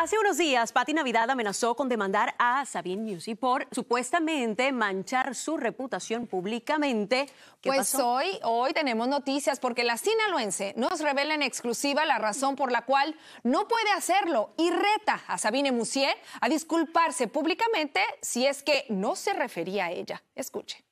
Hace unos días, Patti Navidad amenazó con demandar a Sabine Music por supuestamente manchar su reputación públicamente. ¿Qué Pues pasó? hoy tenemos noticias porque la sinaloense nos revela en exclusiva la razón por la cual no puede hacerlo y reta a Sabine Musier a disculparse públicamente si es que no se refería a ella. Escuche.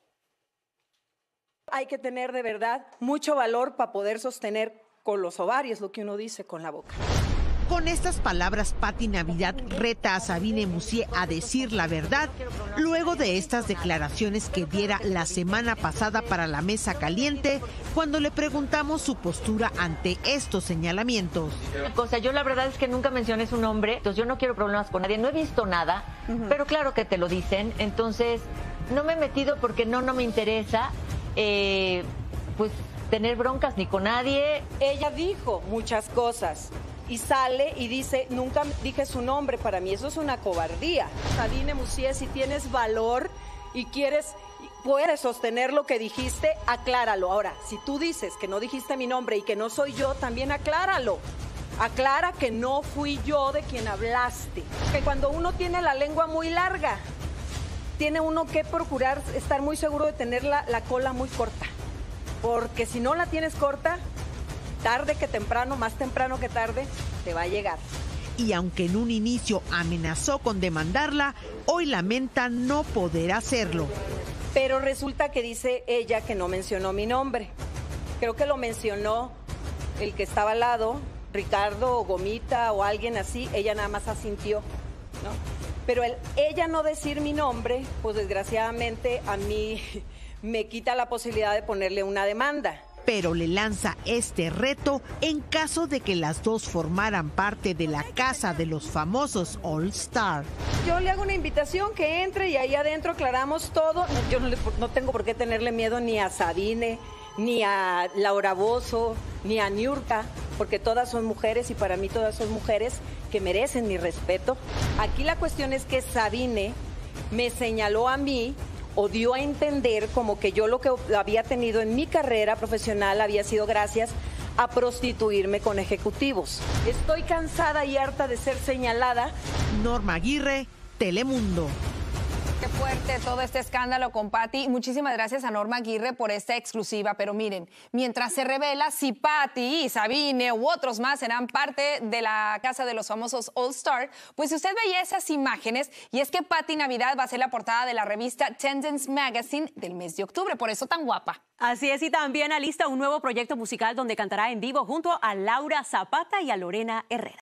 Hay que tener de verdad mucho valor para poder sostener con los ovarios lo que uno dice con la boca. Con estas palabras, Patti Navidad reta a Sabine Musier a decir la verdad luego de estas declaraciones que diera la semana pasada para la Mesa Caliente cuando le preguntamos su postura ante estos señalamientos. O sea, yo la verdad es que nunca mencioné su nombre, entonces yo no quiero problemas con nadie, no he visto nada, pero claro que te lo dicen, entonces no me he metido porque no me interesa, pues tener broncas ni con nadie. Ella dijo muchas cosas y sale y dice, nunca dije su nombre. Para mí eso es una cobardía. Sabine Musier, si tienes valor y puedes sostener lo que dijiste, acláralo. Ahora, si tú dices que no dijiste mi nombre y que no soy yo, también acláralo. Aclara que no fui yo de quien hablaste. Que cuando uno tiene la lengua muy larga, tiene uno que procurar estar muy seguro de tener la cola muy corta. Porque si no la tienes corta, tarde que temprano, más temprano que tarde, te va a llegar. Y aunque en un inicio amenazó con demandarla, hoy lamenta no poder hacerlo. Pero resulta que dice ella que no mencionó mi nombre. Creo que lo mencionó el que estaba al lado, Ricardo o Gomita o alguien así, ella nada más asintió, ¿no? Pero ella no decir mi nombre, pues desgraciadamente a mí me quita la posibilidad de ponerle una demanda. Pero le lanza este reto en caso de que las dos formaran parte de la casa de los famosos All Star. Yo le hago una invitación que entre y ahí adentro aclaramos todo. Yo no tengo por qué tenerle miedo ni a Sabine, ni a Laura Bozzo, ni a Niurka, porque todas son mujeres y para mí todas son mujeres que merecen mi respeto. Aquí la cuestión es que Sabine me señaló a mí o dio a entender como que yo lo que había tenido en mi carrera profesional había sido gracias a prostituirme con ejecutivos. Estoy cansada y harta de ser señalada. Norma Aguirre, Telemundo. Qué fuerte todo este escándalo con Patti. Muchísimas gracias a Norma Aguirre por esta exclusiva. Pero miren, mientras se revela si Patti y Sabine u otros más serán parte de la casa de los famosos All Star, pues si usted veía esas imágenes, y es que Patti Navidad va a ser la portada de la revista Tendance Magazine del mes de octubre, por eso tan guapa. Así es, y también alista un nuevo proyecto musical donde cantará en vivo junto a Laura Zapata y a Lorena Herrera.